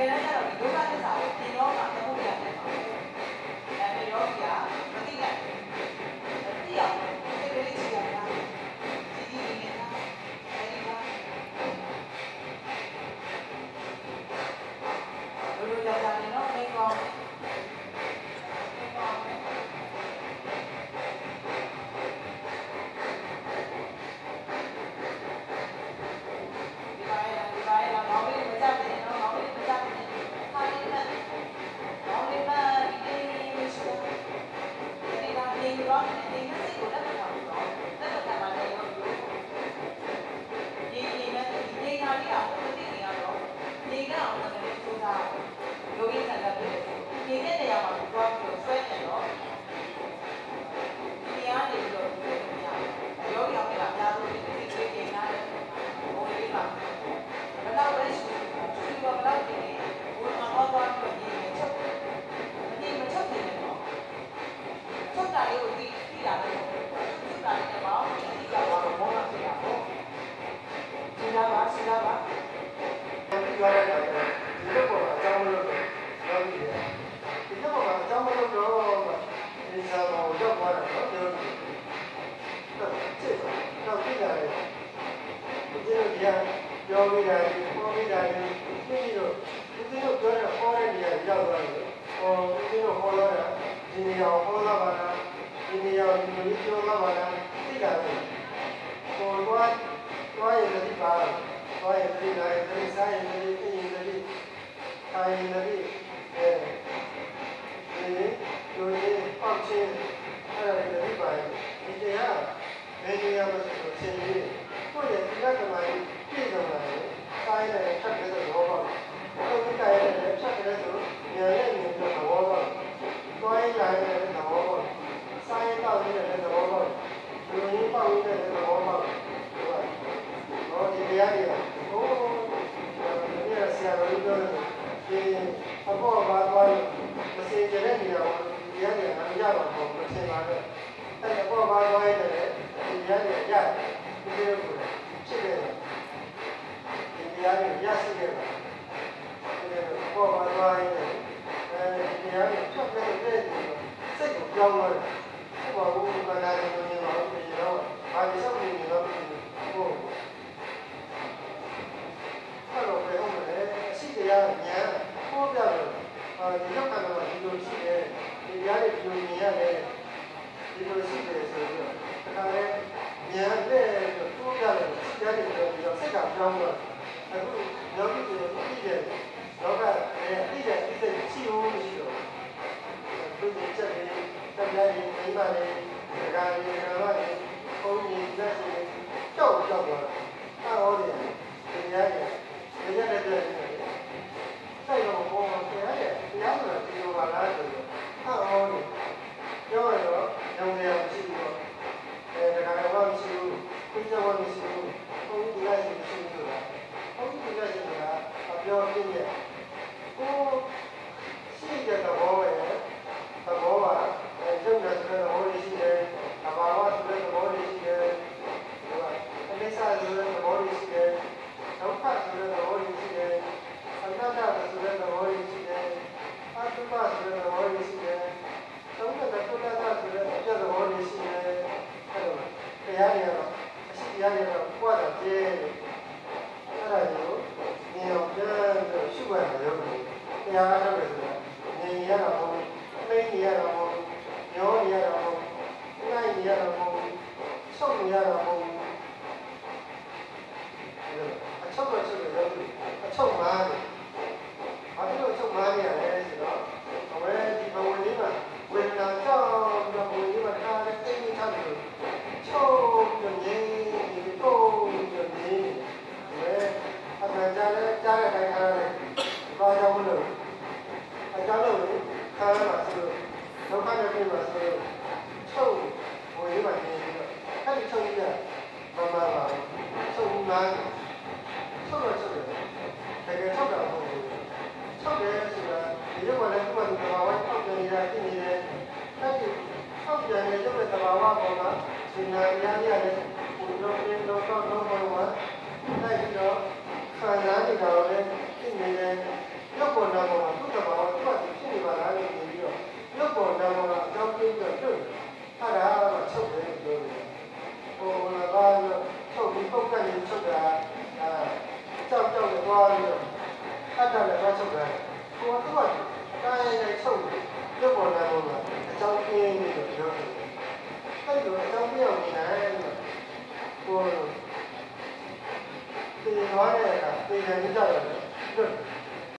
တမ်းကျတော့ဒီဒုက္ခသစ္စာကိုပြင်တော့မှသမုဒ္ဒရာနဲ့ပါအဲ့တော့ဒီကမသိနိုင်ဘူးသိအောင်စိတ်ကလေးကြည့်ရတာကြည့်နေတာအဲဒီကလိုကြာကြာနေတော့မိကောင်းယောဂီဆန္ဒပြည့်တယ်ဒီနေ့နေရာမှာသွားပြီးဆွဲနေတော့ဒီရားနေပြီးတော့ဒီလိုမျိုးယောဂီအောင်ကအများဆုံးဒီစိတ်ကလေးနားတယ်ဟိုလေးပါဘယ်တော့လဲရှိဒီဘက်တော့ဒီဘုရားဟောသွားပြီးဒီနေ့ချက်ဒီမချက်နေတော့ချက်တာလေးကိုသိတာလေချက်တာလေးတော့ဒီကတော့ဘောလာပြရတော့စဉ်းစားပါဒီလိုပေါ်အကြောင်းလို့ပြောပြီးတယ်ဒီလိုပေါ်အကြောင်းလို့တော့ဒီစားပေါ်ရောက်သွားတာတော့ပြောပြီးစစ်တော့ပြရတယ်ဒီလိုပြောပြီးတယ်ပြောပြီးတယ်ပြီးတော့ဒီလိုပြောတဲ့ဟောတဲ့နေရာရောက်သွားတယ်ဒီလိုဟောလာတာဒီနေရာဟောလာပါလားဒီနေရာဒီလိုပြောလာပါလားသိတာလေသွားရင်လည်းပါသွားရင်လည်းလာရင်စားရင်လည်းသိရင်လည်းထိုင်နေပြီလူကြီးပေါက်ချင်းအဲ့ဒါလည်းပါတယ်ဒီတရားဘယ်နေရာမှာဆိုဆင်းပြီးကိုယ့်ရဲ့ဒီကတမိုင်းပြည့်စုံလာတယ်တိုင်းနဲ့ဖြတ်တဲ့သဘောပေါက်ကိုယ်တိုင်းနဲ့ဖြတ်တဲ့ဆိုဉာဏ်နဲ့ဉာဏ်သဘောပေါက်တွိုင်းလာတဲ့သဘောပေါက်စိုင်းတောက်နေတဲ့သဘောပေါက်လူကြီးပေါက်နေတဲ့သဘောပေါက်တော့ဒီတရားတွေဟိုဒီဆရာတော်ပြောတယ်ဒီအပေါ်ဘာသွားမစင်ကြတဲ့နေရာကိုဒီရတဲ့အားရတော့မစင်ပါနဲ့အဲ့အပေါ်ဘာသွားရတယ်ဒီရတဲ့ရတယ်ဒီလိုကိုဖြစ်တယ်ဒီတရားတွေရရှိတယ်ဒီအပေါ်ဘာသွားရတယ်အဲဒီတရားတွေဖြတ်တဲ့စိတ်ကိုပြောင်းသွားတယ်ဟိုဘာလို့ဘာသာရေးနေမှာဒီတော့ဘာလို့ဆောက်နေနေတော့ဟိုအဲ့တော့ဘယ်ဟုတ်လဲအရှိတရားညာဟောပြတယ်ဒီလောကမှာဒီလိုရှိတယ်ဒီတရားတွေဒီလိုမြင်ရတယ်ဒီလိုရှိတယ်ဆိုတော့ဒါလည်းဉာဏ်နဲ့တိုးရတယ်စိတ်ဓာတ်တွေပြောပြီးတော့စိတ်ကပြောင်းတော့အခုယောဂီတွေသိတယ်လောကရဲ့သိတဲ့စိတ်ရှိဖို့မရှိတော့သူ့ချက်တွေတရားတွေမိဘတွေဒကာတွေဒကာမတွေဘုန်းကြီးလက်ရှိကြောက်သွားတာအဲ့ဟောတယ်တရားတွေတရားတွေစိတ်တော်ဘောတရားရဲ့တရားဆိုတာဒီလိုပါလားဆိုတော့အော်ပြောရတော့ညောင်နေမရှိဘူးတော့ဒါကလည်းဘာမရှိဘူးသိကြဝမရှိဘူးဘုန်းကြီးလိုက်မရှိဘူးဆိုတာဘုန်းကြီးလိုက်ဆိုတာအပြောပြည့်ရဲ့ကိုရှိတဲ့သဘောပဲသဘောပါရုပ်နဲ့ဆိုတဲ့သဘောရှိတယ်အဘာဝဆိုတဲ့သဘောရှိတယ်အနိစ္စဆိုတဲ့သဘောရှိတယ်ဒုက္ခဆိုတဲ့သဘောရှိတယ်အနတ္တဆိုတဲ့သဘောရှိတယ်အတုပဆိုတဲ့သဘောရှိတယ်သုံးတဲ့ကုလသာဆိုတဲ့အပြတ်သဘောရှိတယ်အဲ့လိုတရားတွေကတော့အရှိတရားတွေကတော့ပွားတာကျဲအဲ့ဒါကိုဉာဏ်အောင်ပြန်ပြီးရှုမှတ်တယ်လို့တရားအားထုတ်တယ်ဆိုတာဉာဏ်ရတာမဟုတ်ဘူးသိဉာဏ်ရတာမဟုတ်ဘူးညောဉာဏ်ရတာမဟုတ်ဘူးနိုင်ဉာဏ်ရတာမဟုတ်ဘူးချုပ်ဉာဏ်ရတာမဟုတ်ဘူးအချုပ်ပဲချုပ်တယ်လို့အချုပ်မှားတယ်ဘာဖြစ်လို့ချုပ်မှားနေရလဲဆိုတော့အဝဲဒီဘဝလေးမှာဝေဒနာကြောင့်ဘဝလေးမှာခါတဲ့သိဉာဏ်တယ်ချုပ်ပြင်းနေဒီကိုပြင်းနေတယ်အမှန်ကြားတဲ့တိုင်းအားနဲ့ဘာကြောင့်လို့အကြောင်းလို့ခါရမှာဆိုလို့ဒုက္ခနဲ့ပြင်မှာဆိုလို့ချုပ်ဘဝလေးမှာနေပြီးတော့အဲ့ဒီချုပ်ရပါပါချုပ်မှာချုပ်တော့ချုပ်တယ်တကယ်ချုပ်တာမဟုတ်ဘူးချုပ်တယ်ဆိုတာဒီလိုကလည်းသူ့ဘာသူဘာဝထောက်ပြန်နေတာဖြစ်နေတယ်အဲ့ဒီထောက်ပြန်နေရုပ်တဲ့သဘာဝပေါ်မှာရှင်နာများများနဲ့ဘုရားရှင်တော်တော်တော်မှာတိုက်ပြီးတော့ခံစားနေကြတော့လေဖြစ်နေတယ်ရုပ်ပေါ်ဒီနွားနဲ့ကတေးရန်ကြတော့လေ